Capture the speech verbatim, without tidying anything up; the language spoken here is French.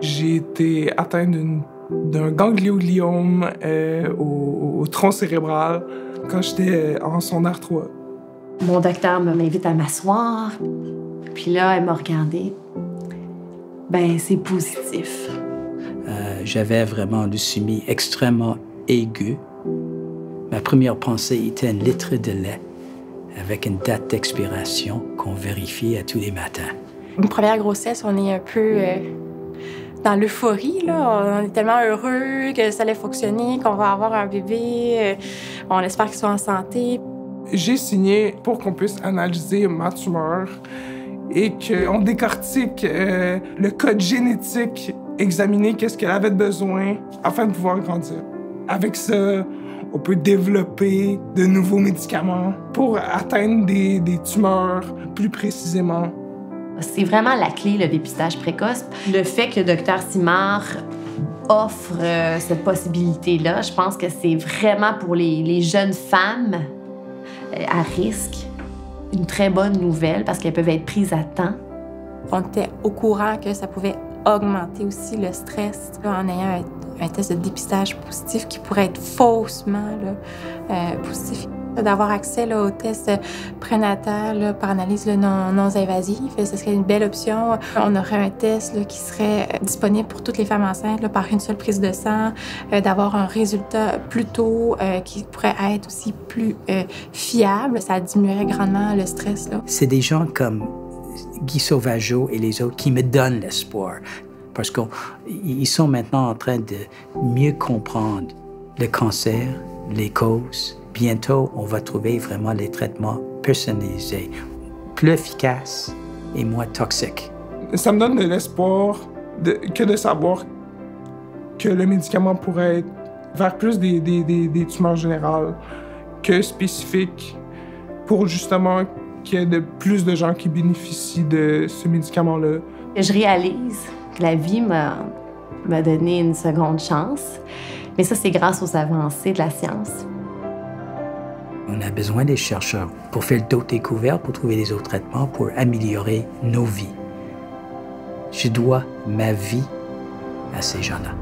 J'ai été atteint d'un ganglioliome euh, au, au tronc cérébral quand j'étais en secondaire trois. Mon docteur m'invite à m'asseoir, puis là, elle m'a regardée. Ben, c'est positif. Euh, J'avais vraiment une leucémie extrêmement aiguë. Ma première pensée était un litre de lait avec une date d'expiration qu'on vérifie à tous les matins. Une première grossesse, on est un peu euh, dans l'euphorie, là. On est tellement heureux que ça allait fonctionner, qu'on va avoir un bébé. Euh, on espère qu'il soit en santé. J'ai signé pour qu'on puisse analyser ma tumeur et qu'on décortique euh, le code génétique, examiner qu'est-ce qu'elle avait besoin afin de pouvoir grandir. Avec ça, on peut développer de nouveaux médicaments pour atteindre des, des tumeurs plus précisément. C'est vraiment la clé, le dépistage précoce. Le fait que Docteur Simard offre euh, cette possibilité-là, je pense que c'est vraiment pour les, les jeunes femmes euh, à risque une très bonne nouvelle parce qu'elles peuvent être prises à temps. On était au courant que ça pouvait augmenter aussi le stress en ayant un, un test de dépistage positif qui pourrait être faussement là, euh, positif. D'avoir accès là, au test prénatal là, par analyse là, non, non invasive, ce serait une belle option. On aurait un test là, qui serait disponible pour toutes les femmes enceintes là, par une seule prise de sang, euh, d'avoir un résultat plus tôt euh, qui pourrait être aussi plus euh, fiable. Ça diminuerait grandement le stress. C'est des gens comme Guy Sauvageau et les autres qui me donnent l'espoir parce qu'ils sont maintenant en train de mieux comprendre le cancer, les causes. Bientôt, on va trouver vraiment les traitements personnalisés, plus efficaces et moins toxiques. Ça me donne de l'espoir de, que de savoir que le médicament pourrait être vers plus des, des, des, des tumeurs générales que spécifiques pour justement qu'il y ait de plus de gens qui bénéficient de ce médicament-là. Je réalise que la vie m'a m'a donné une seconde chance, mais ça, c'est grâce aux avancées de la science. On a besoin des chercheurs pour faire d'autres découvertes, pour trouver des autres traitements, pour améliorer nos vies. Je dois ma vie à ces gens-là.